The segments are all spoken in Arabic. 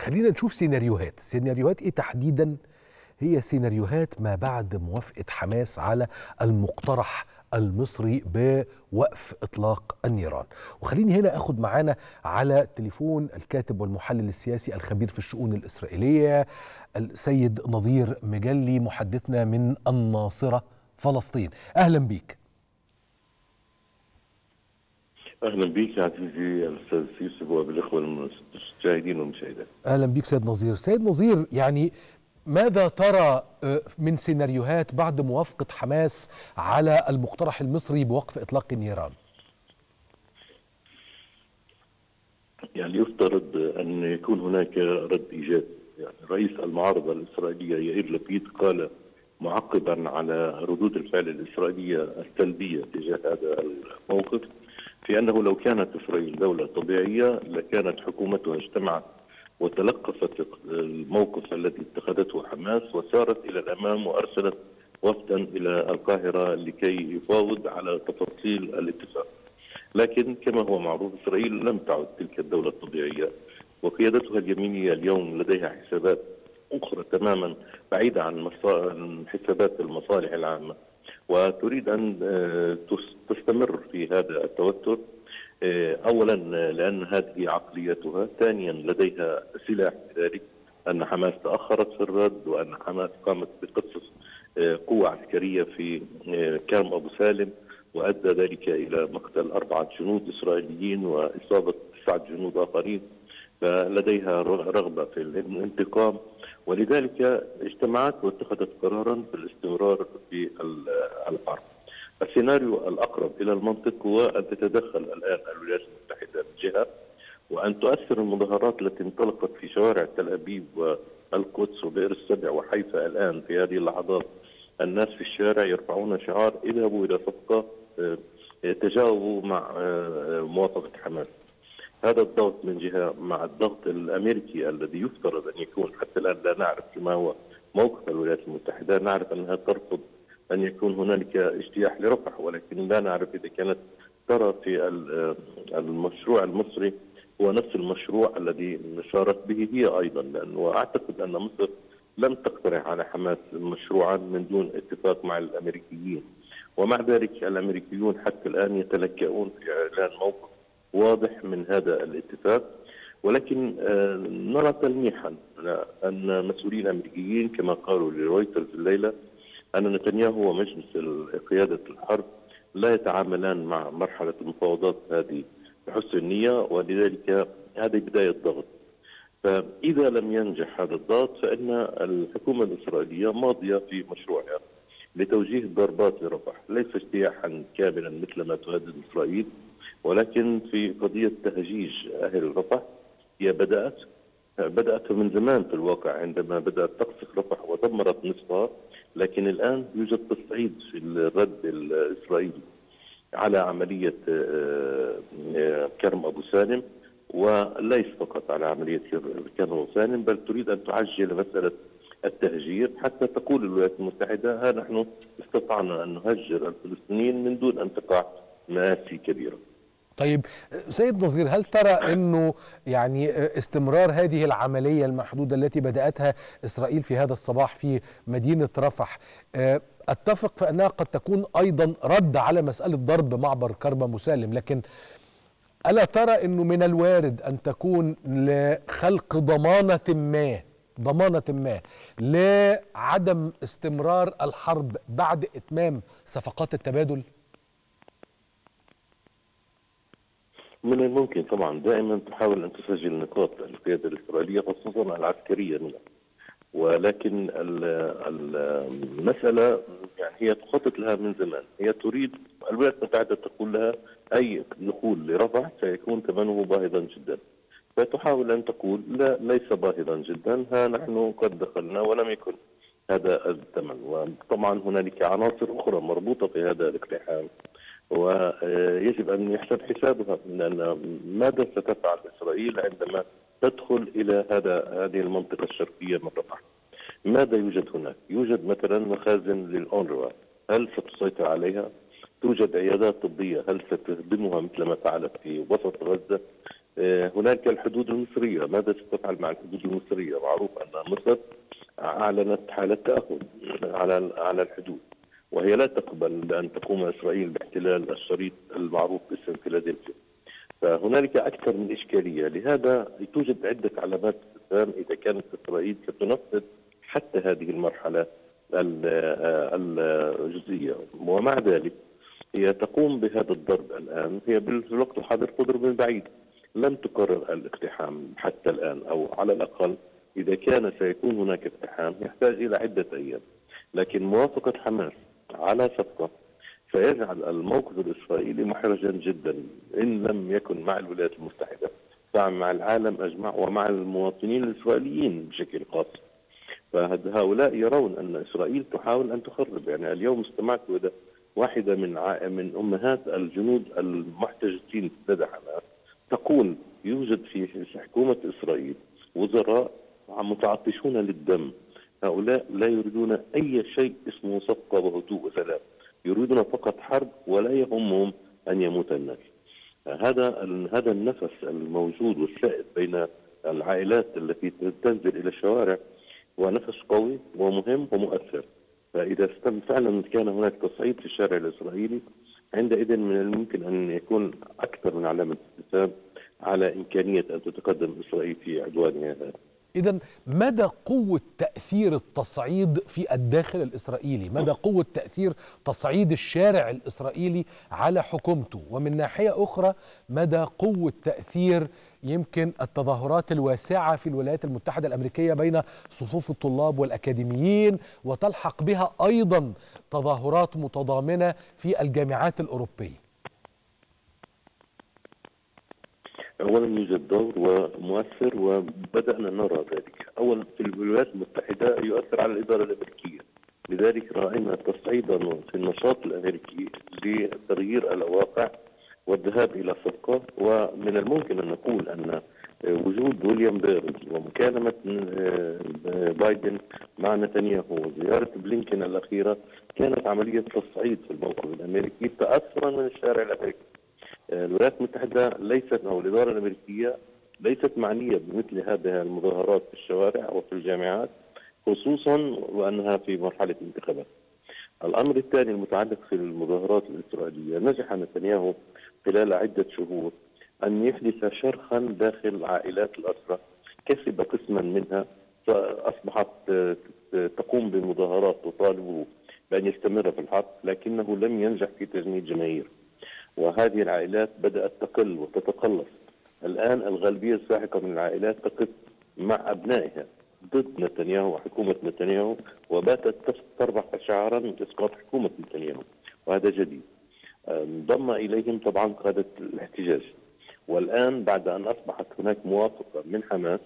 خلينا نشوف سيناريوهات ايه تحديدا؟ هي سيناريوهات ما بعد موافقة حماس على المقترح المصري بوقف إطلاق النيران. وخليني هنا أخد معانا على تليفون الكاتب والمحلل السياسي الخبير في الشؤون الإسرائيلية السيد نظير مجلي، محدثنا من الناصرة فلسطين. أهلا بيك. اهلا بيك يا عزيزي الاستاذ يوسف وبالاخوه المشاهدين والمشاهدات. اهلا بيك سيد نظير. سيد نظير، يعني ماذا ترى من سيناريوهات بعد موافقة حماس على المقترح المصري بوقف إطلاق النيران؟ يعني يفترض أن يكون هناك رد إيجابي. يعني رئيس المعارضة الإسرائيلية يائير لبيد قال معقبا على ردود الفعل الإسرائيلية السلبية تجاه هذا الموقف في أنه لو كانت إسرائيل دولة طبيعية لكانت حكومتها اجتمعت وتلقفت الموقف الذي اتخذته حماس وسارت إلى الأمام وأرسلت وفدا إلى القاهرة لكي يفاوض على تفاصيل الاتفاق. لكن كما هو معروف إسرائيل لم تعد تلك الدولة الطبيعية، وقيادتها اليمينية اليوم لديها حسابات أخرى تماما بعيدة عن حسابات المصالح العامة، وتريد أن تستمر في هذا التوتر. أولا لأن هذه عقليتها، ثانيا لديها سلاح ذلك أن حماس تأخرت في الرد، وأن حماس قامت بقصف قوة عسكرية في كرم أبو سالم وأدى ذلك إلى مقتل 4 جنود إسرائيليين وإصابة 9 جنود آخرين، فلديها رغبة في الانتقام، ولذلك اجتمعت واتخذت قرارا بالاستمرار في الحرب. السيناريو الأقرب إلى المنطق هو أن تتدخل الآن الولايات المتحدة من جهة، وأن تؤثر المظاهرات التي انطلقت في شوارع تل أبيب والقدس وبئر السبع وحيفا. الآن في هذه اللحظات الناس في الشارع يرفعون شعار اذهبوا إلى صفقة، تجاوبوا مع موافقة حماس. هذا الضغط من جهة مع الضغط الأمريكي الذي يفترض أن يكون، حتى الآن لا نعرف ما هو موقف الولايات المتحدة. نعرف أنها ترفض أن يكون هنالك اجتياح لرفح، ولكن لا نعرف إذا كانت ترى في المشروع المصري هو نفس المشروع الذي شارت به هي أيضا، لأنه أعتقد أن مصر لم تقترح على حماس مشروعا من دون اتفاق مع الأمريكيين، ومع ذلك الأمريكيون حتى الآن يتلكؤون في إعلان موقف واضح من هذا الاتفاق. ولكن نرى تلميحا أن مسؤولين أمريكيين كما قالوا لرويترز الليلة أن نتنياهو ومجلس قيادة الحرب لا يتعاملان مع مرحلة المفاوضات هذه بحسن النية، ولذلك هذه بداية ضغط. فإذا لم ينجح هذا الضغط فإن الحكومة الإسرائيلية ماضية في مشروعها لتوجيه الضربات لرفح، ليس اجتياحا كاملا مثل ما تهدد إسرائيل، ولكن في قضية تهجيج أهل رفح. هي بدأت من زمان في الواقع عندما بدأت تقصف رفح ودمرت نصفها، لكن الآن يوجد تصعيد في الرد الإسرائيلي على عملية كرم أبو سالم، وليس فقط على عملية كرم أبو سالم، بل تريد أن تعجل مسألة التهجير حتى تقول الولايات المتحدة ها نحن استطعنا أن نهجر الفلسطينيين من دون أن تقع مآسي كبيرة. طيب سيد نظير، هل ترى أنه يعني استمرار هذه العملية المحدودة التي بدأتها إسرائيل في هذا الصباح في مدينة رفح، أتفق في أنها قد تكون أيضا رد على مسألة ضرب معبر كرم أبو سالم، لكن ألا ترى أنه من الوارد أن تكون لخلق ضمانة ما لعدم استمرار الحرب بعد إتمام صفقات التبادل؟ من الممكن طبعا دائما تحاول ان تسجل نقاط القياده الاسرائيليه خصوصا العسكريه منها، ولكن المساله يعني هي تخطط لها من زمان. هي تريد الولايات المتحده تقول لها اي دخول لرفح سيكون ثمنه باهظا جدا، فتحاول ان تقول لا ليس باهظا جدا، ها نحن قد دخلنا ولم يكن هذا الثمن. وطبعا هنالك عناصر اخرى مربوطه في هذا الاقتحام ويجب أن يحسب حسابها، لأن ماذا ستفعل إسرائيل عندما تدخل إلى هذه المنطقة الشرقية من رفح؟ ماذا يوجد هناك؟ يوجد مثلا مخازن للأونروا، هل ستسيطر عليها؟ توجد عيادات طبية، هل ستهدمها مثل ما فعلت في وسط غزة؟ هناك الحدود المصرية، ماذا ستفعل مع الحدود المصرية؟ معروف أن مصر أعلنت حالة تأخذ على الحدود، وهي لا تقبل بأن تقوم إسرائيل باحتلال الشريط المعروف باسم فيلادلفيا. فهنالك أكثر من إشكالية، لهذا توجد عدة علامات استفهام إذا كانت إسرائيل ستنفذ حتى هذه المرحلة الجزئية. ومع ذلك هي تقوم بهذا الضرب الآن، هي بالوقت الحاضر تضرب من بعيد، لم تقرر الاقتحام حتى الآن، أو على الأقل إذا كان سيكون هناك اقتحام يحتاج إلى عدة أيام. لكن موافقة حماس على صفقة سيجعل الموقف الإسرائيلي محرجا جدا، إن لم يكن مع الولايات المتحدة فمع العالم أجمع ومع المواطنين الإسرائيليين بشكل خاص. فهؤلاء يرون أن إسرائيل تحاول أن تخرب. يعني اليوم استمعت إلى واحدة من أمهات الجنود المحتجزين لدى حماس تقول يوجد في حكومة إسرائيل وزراء متعطشون للدم، هؤلاء لا يريدون أي شيء اسمه صفقة وهدوء وسلام، يريدون فقط حرب ولا يهمهم أن يموت الناس. هذا النفس الموجود والسائد بين العائلات التي تنزل إلى الشوارع هو نفس قوي ومهم ومؤثر. فإذا فعلا كان هناك تصعيد في الشارع الإسرائيلي، عندئذ من الممكن أن يكون أكثر من علامة استفهام على إمكانية أن تتقدم إسرائيل في عدوانها هذا. إذن مدى قوة تأثير التصعيد في الداخل الإسرائيلي، مدى قوة تأثير تصعيد الشارع الإسرائيلي على حكومته، ومن ناحية أخرى مدى قوة تأثير يمكن التظاهرات الواسعة في الولايات المتحدة الأمريكية بين صفوف الطلاب والأكاديميين، وتلحق بها أيضا تظاهرات متضامنة في الجامعات الأوروبية. أولا يوجد دور ومؤثر وبدأنا نرى ذلك. أولا في الولايات المتحدة يؤثر على الإدارة الأمريكية، لذلك رأينا تصعيدا في النشاط الأمريكي لتغيير الواقع والذهاب إلى صفقة. ومن الممكن أن نقول أن وجود ويليام بيرنز ومكالمة بايدن مع نتنياهو وزيارة بلينكن الأخيرة كانت عملية تصعيد في الموقف الأمريكي تأثرا من الشارع الأمريكي. الولايات المتحدة ليست، أو الإدارة الأمريكية ليست معنية بمثل هذه المظاهرات في الشوارع وفي الجامعات، خصوصا وأنها في مرحلة انتخابات. الأمر الثاني المتعلق في المظاهرات الإسرائيلية، نجح نتنياهو خلال عدة شهور أن يحدث شرخا داخل عائلات الأسرى، كسب قسما منها، أصبحت تقوم بمظاهرات تطالبه بأن يستمر في الحرب، لكنه لم ينجح في تجنيد جماهير، وهذه العائلات بدأت تقل وتتقلص. الآن الغالبية الساحقة من العائلات تقف مع أبنائها ضد نتنياهو وحكومة نتنياهو، وباتت ترفع شعارا بإسقاط حكومة نتنياهو، وهذا جديد. انضم إليهم طبعا قادة الاحتجاج، والآن بعد أن أصبحت هناك موافقة من حماس،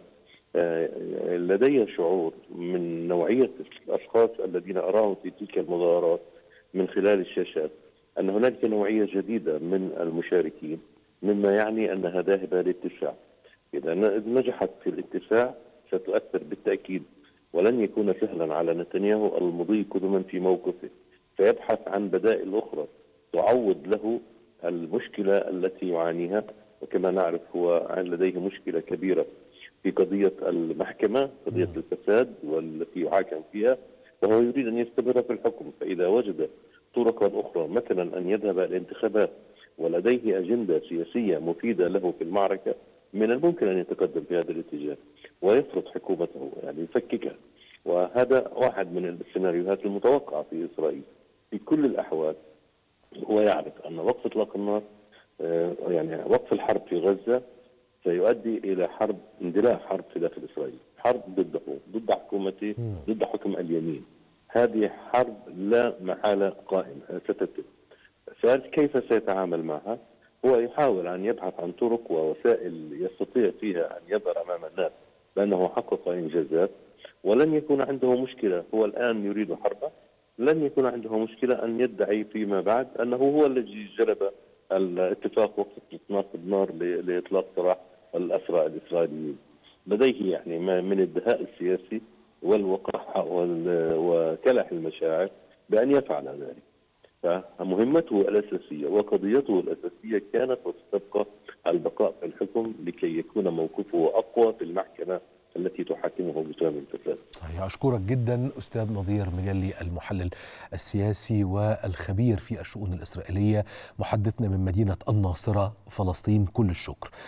لدي شعور من نوعية الأشخاص الذين أراهم في تلك المظاهرات من خلال الشاشات أن هناك نوعية جديدة من المشاركين، مما يعني أنها ذاهبة للاتساع. إذا نجحت في الاتساع ستؤثر بالتأكيد، ولن يكون سهلا على نتنياهو المضي قدما في موقفه، فيبحث عن بدائل أخرى تعوض له المشكلة التي يعانيها. وكما نعرف هو لديه مشكلة كبيرة في قضية المحكمة، قضية الفساد والتي يحاكم فيها، وهو يريد أن يستمر في الحكم. فإذا وجد طرقا أخرى، مثلا أن يذهب إلى الانتخابات ولديه أجندة سياسية مفيدة له في المعركة، من الممكن أن يتقدم في هذا الاتجاه ويفرض حكومته، يعني يفككها. وهذا واحد من السيناريوهات المتوقعة في إسرائيل. في كل الأحوال هو يعرف أن وقف إطلاق النار، يعني وقف الحرب في غزة سيؤدي إلى حرب، اندلاع حرب في داخل إسرائيل، حرب ضده، ضد حكومته، ضد حكم اليمين. هذه حرب لا محالة قائمة ستتم. كيف سيتعامل معها؟ هو يحاول أن يبحث عن طرق ووسائل يستطيع فيها أن يظهر أمام الناس بأنه حقق إنجازات، ولن يكون عنده مشكلة. هو الآن يريد حربا، لن يكون عنده مشكلة أن يدعي فيما بعد أنه هو الذي جلب الاتفاق وقت إطلاق النار لإطلاق سراح الأسرى الإسرائيليين. لديه يعني ما من الدهاء السياسي والوقاحة وكلح المشاعر بأن يفعل ذلك. فمهمته الأساسية وقضيته الأساسية كانت وستبقى البقاء في الحكم لكي يكون موقفه أقوى في المحكمة التي تحاكمه بتهم الفساد. صحيح. أشكرك جدا أستاذ نظير مجلي، المحلل السياسي والخبير في الشؤون الإسرائيلية، محدثنا من مدينة الناصرة فلسطين. كل الشكر.